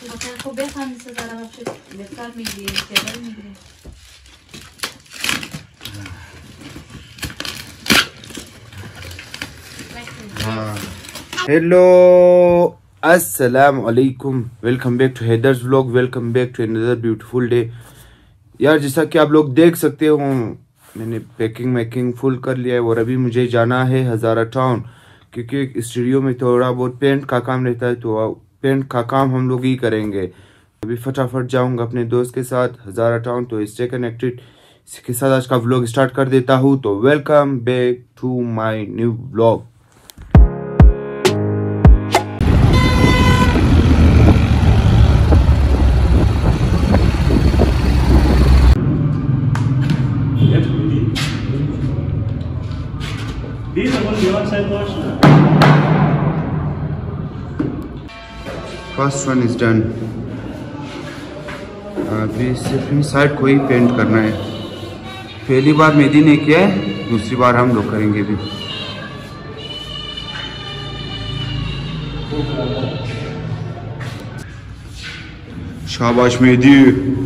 خب بفهمی سزارم افشد بهتر میگیری اشتباه میگیری. Hello अस्सलाम वालेकुम, welcome back to Haider's vlog, welcome back to another beautiful day. यार जैसा कि आप लोग देख सकते हो मैंने पैकिंग फुल कर लिया है और अभी मुझे जाना है हज़ारा टाउन, क्योंकि स्टूडियो में थोड़ा बहुत पेंट का काम रहता है तो पेंट का काम हम लोग ही करेंगे। अभी फटाफट जाऊंगा अपने दोस्त के साथ हज़ारा टाउन, तो स्टे कनेक्टेड। इसके साथ आज का व्लॉग स्टार्ट कर देता हूँ। तो welcome back to my new vlog. First one is done. अभी सिर्फ इन साइड को ही पेंट करना है। पहली बार मेहदी ने किया है, दूसरी बार हम लोग करेंगे भी। शाबाश मेहदी।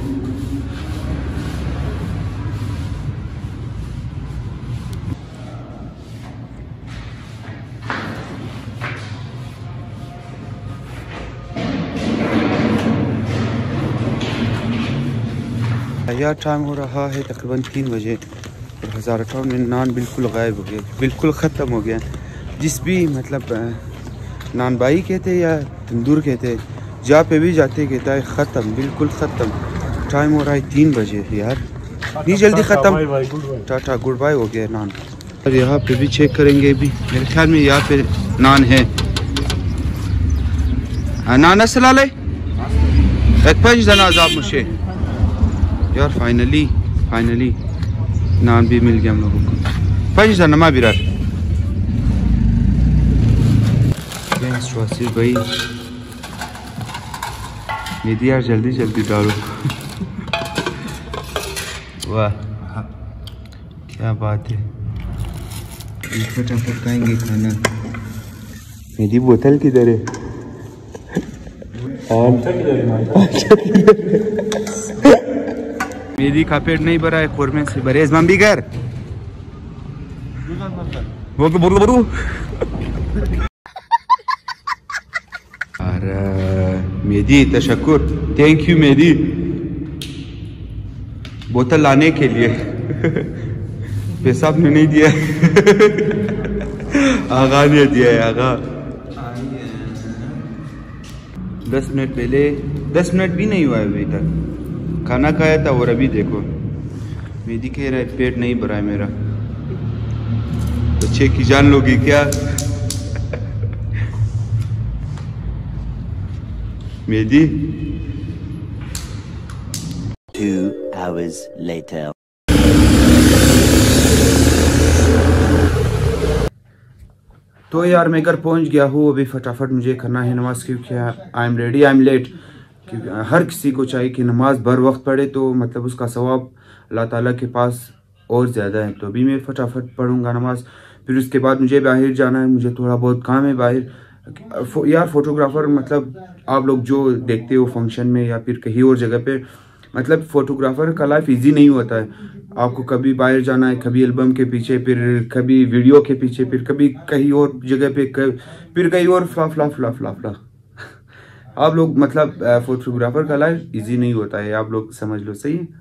यार टाइम हो रहा है तकरीबन 3 बजे और हज़ारा टाउन में नान बिल्कुल गायब हो गया, बिल्कुल ख़त्म हो गया। जिस भी मतलब नान बाई कहते या तंदूर कहते, जहाँ पे भी जाते कहता है ख़त्म, बिल्कुल ख़त्म। टाइम हो रहा है 3 बजे यार, इतनी जल्दी ख़त्म। टाटा गुड बाय हो गया नान। और यहाँ पे भी चेक करेंगे भी, मेरे ख्याल में यहाँ पे नान है। नान असलाले एक पंच जना आजाब मुझे यार। फाइनली नान भी मिल गया हम लोगों को। पंच नमा बिरार भाई मेहदी यार, जल्दी डालो। वाह क्या बात है, फटाफट खाएंगे खाना। मेरी बोतल किधर है? मेरी का पेट नहीं भरा है, खोरमे से भरे मम्बीगर वो बरू और मेहदी तशक्कुर, थैंक यू मेहदी बोतल लाने के लिए। पैसा आपने नहीं दिया। आगा ने दिया है आगा। 10 मिनट पहले, 10 मिनट भी नहीं हुआ है अभी तक, खाना खाया था और अभी देखो मेहदी कह रहा है पेट नहीं भरा है मेरा। बच्चे की जान लोगी क्या? Mehdi 2 hours later. तो यार मैं घर पहुंच गया हूँ। अभी फटाफट मुझे करना है नमाज, क्योंकि I am ready, I am late. क्योंकि हर किसी को चाहिए कि नमाज बर वक्त पढ़े, तो मतलब उसका सवाब अल्लाह ताला के पास और ज़्यादा है। तो अभी मैं फटाफट पढ़ूंगा नमाज, फिर उसके बाद मुझे बाहर जाना है, मुझे थोड़ा बहुत काम है बाहर। यार फोटोग्राफर मतलब आप लोग जो देखते हो फंक्शन में या फिर कहीं और जगह पे, मतलब फोटोग्राफर का लाइफ इजी नहीं होता है। आपको कभी बाहर जाना है, कभी एल्बम के पीछे, फिर कभी वीडियो के पीछे, फिर कभी कहीं और जगह पे, फिर कहीं और फ्ला। आप लोग मतलब फोटोग्राफर का लाइफ इजी नहीं होता है, आप लोग समझ लो। सही है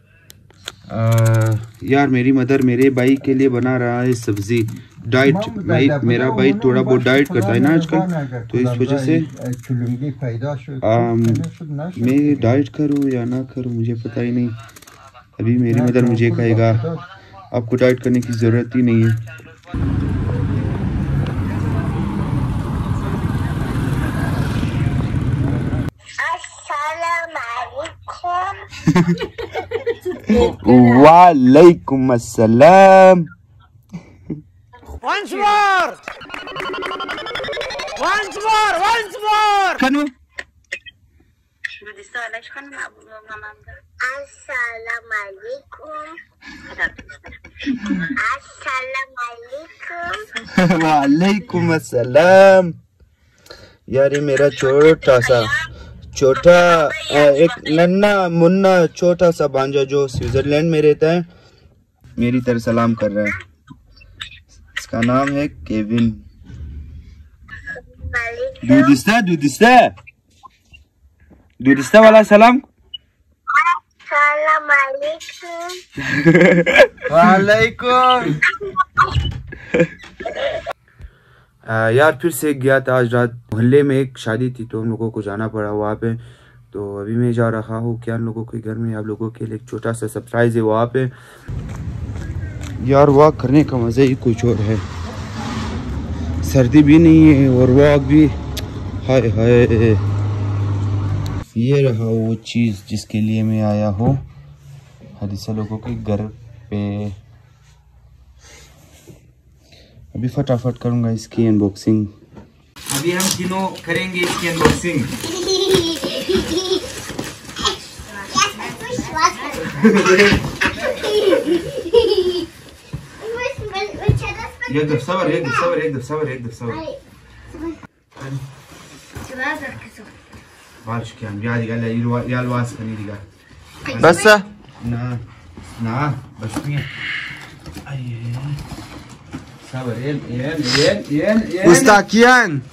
यार। मेरी मदर मेरे भाई के लिए बना रहा है सब्जी, डाइट। मेरा भाई थोड़ा बहुत डाइट करता है ना आजकल, तो इस वजह से मैं डाइट करूँ या ना करूँ मुझे पता ही नहीं। अभी मेरी मदर मुझे कहेगा आपको डाइट करने की ज़रूरत ही नहीं है। वालेकुम अस्सलाम। Once more. Kanu. वालेकुम अस्सलाम। यार ये मेरा छोटा एक नन्ना मुन्ना छोटा सा भांजा जो स्विट्जरलैंड में रहता है, मेरी तरफ सलाम कर रहा है। इसका नाम है केविन। दूधिस्ता वाला सलाम। वालेकुम। यार फिर से गया था आज रात, मोहल्ले में एक शादी थी तो हम लोगों को जाना पड़ा वहाँ पे। तो अभी मैं जा रहा हूँ क्या लोगों के घर में, आप लोगों के लिए एक छोटा सा सरप्राइज है वहाँ पे। यार वॉक करने का मज़ा ही कुछ और है, सर्दी भी नहीं है और वॉक भी। हाय हाय, ये रहा वो चीज़ जिसके लिए मैं आया हूँ हदीसा लोगों के घर पे। अभी फटाफट करूँगा इसकी अनबॉक्सिंग। अभी हम तीनों करेंगे इसकी अनबॉक्सिंग। बस ना ना बस Ustakian.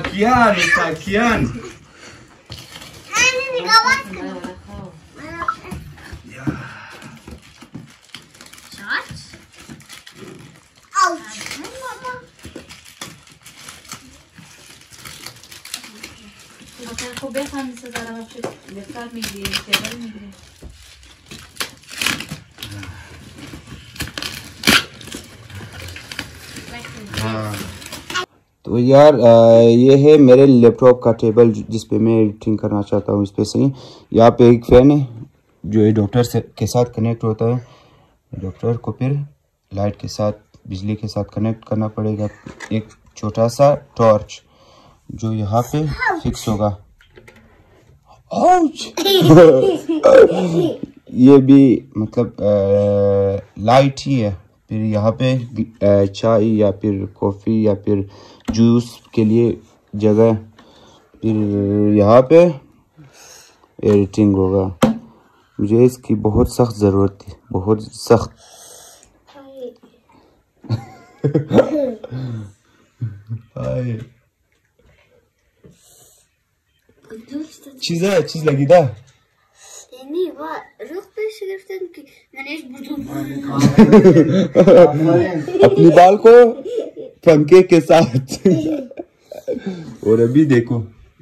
Aku biasa sekarang aku besar migri, tebal migri. तो यार ये है मेरे लैपटॉप का टेबल जिस पे मैं एडिटिंग करना चाहता हूँ। इस पे सही यहाँ पे एक फैन है जो एडोप्टर के साथ कनेक्ट होता है। एडोप्टर को फिर लाइट के साथ बिजली के साथ कनेक्ट करना पड़ेगा। एक छोटा सा टॉर्च जो यहाँ पे फिक्स होगा। ये भी मतलब लाइट ही है। फिर यहाँ पे चाय या फिर कॉफ़ी या फिर जूस के लिए जगह। फिर यहाँ पे एडिटिंग होगा। मुझे इसकी बहुत सख्त ज़रूरत थी, बहुत सख्त। चीज़ लगी था। अपनी बाल को पंखे के साथ। और अभी देखो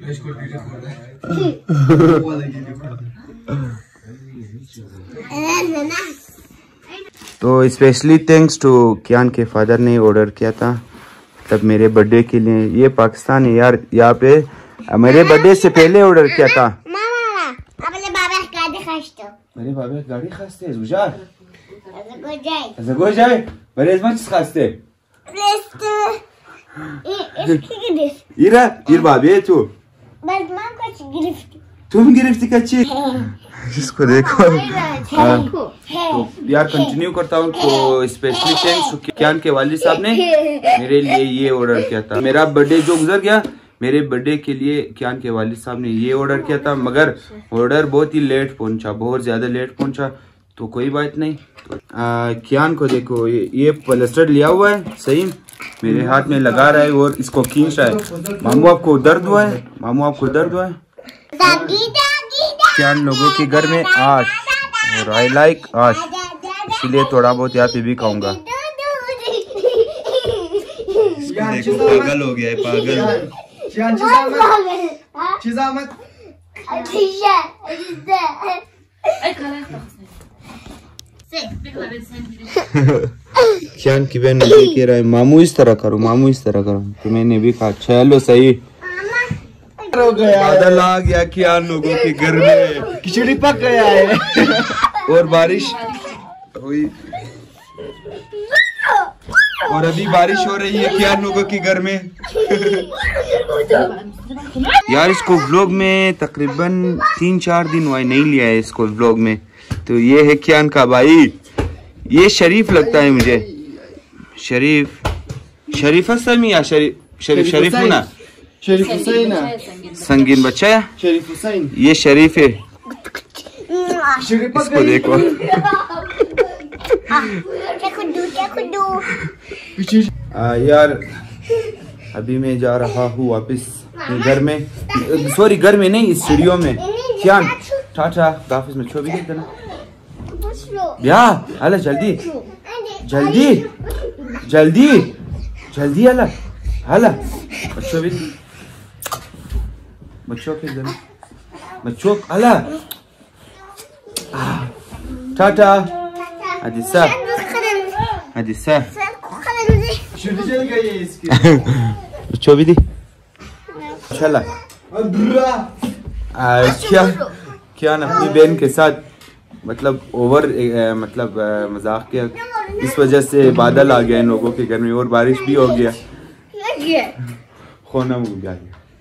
तो स्पेशली थैंक्स टू कियान के फादर ने ऑर्डर किया था तब मेरे बर्थडे के लिए। ये पाकिस्तान है यार, यहाँ पे मेरे बर्थडे से पहले ऑर्डर किया था। मेरे बाबा गाड़ी खास्ते है जुजार Zagojai, Varez maç kaste. İra, bir babi tu. बदमाम कुछ गिरफ्त तुम गिरफ्ती कच्ची इसको देखो। तो यार कंटिन्यू करता हूँ। तो स्पेशली थैंक्स कियान के वालिद साहब ने मेरे लिए ये ऑर्डर किया था। मेरा बर्थडे जो गुजर गया, मेरे बर्थडे के लिए कियान के वालिद साहब ने ये ऑर्डर किया था, मगर ऑर्डर बहुत ही लेट पहुंचा, बहुत ज्यादा लेट पहुंचा। तो कोई बात नहीं। कियान को देखो, ये प्लास्टर लिया हुआ है, सही मेरे हाथ में लगा रहा है और इसको खींच रहा है। मामू आपको दर्द हुआ है? मामू आपको दर्द हुआ है? कियान लोगों के घर में आज और आई लाइक आज, इसलिए थोड़ा बहुत यहाँ पे भी खाऊंगा। देखो पागल हो गया है, पागल। कियान की बहन मुझे कह रहा है मामू इस तरह करो, मामू इस तरह करो। तो मैंने भी कहा चलो सही हो गया। बादल आ गया कियान लोगों के घर में, खिचड़ी पक गया है और बारिश हुई और अभी बारिश हो रही है कियान लोगों के घर में। यार इसको व्लॉग में तकरीबन 3-4 दिन हुआ नहीं लिया है इसको व्लॉग में। तो ये है कियान का भाई, ये शरीफ लगता है मुझे। शरीफ हसमी या शरीफ ना शरीफ हुसैन संगीन बच्चा है। शरीफ हुसैन ये शरीफ है। इसको देखो यार अभी मैं जा रहा हूँ वापस घर में, सॉरी घर में नहीं, स्टूडियो में। क्या टाटा गाफिस में छो भी देते ना या अला जल्दी जल्दी जल्दी जल्दी अला अला बच्चों भी बच्चों के देना बच्चों अला टाटा अदिसा अदिसा बच्चों भी दी चला क्या क्या ना अपनी बहन के साथ मतलब ओवर मतलब मजाक किया, इस वजह से बादल आ गया इन लोगों के घर में और बारिश भी हो गया, खोना हो गया।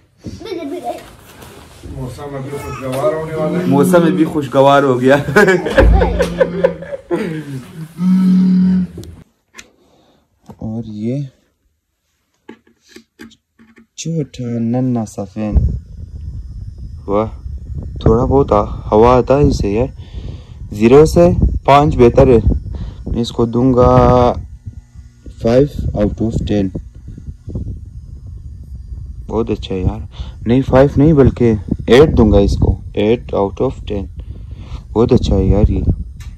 मौसम में भी खुशगवार हो गया। और ये छोटा नन्ना सफेद वाह, थोड़ा बहुत हवा आता है इसे यार। 0 से 5 बेहतर है, मैं इसको दूंगा 5/10। बहुत अच्छा है यार, नहीं 5 नहीं बल्कि 8 दूंगा इसको, 8/10। बहुत अच्छा है यार ये।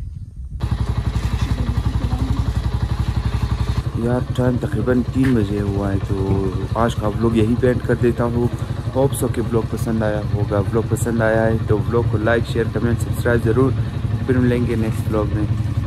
यार टाइम तकरीबन 3 बजे हुआ है, तो आज का व्लॉग यही पे एंड कर देता हूँ। होप सो कि व्लॉग पसंद आया होगा। व्लॉग पसंद आया है तो व्लॉग को लाइक शेयर कमेंट सब्सक्राइब ज़रूर। फिर मिलेंगे नेक्स्ट व्लॉग में।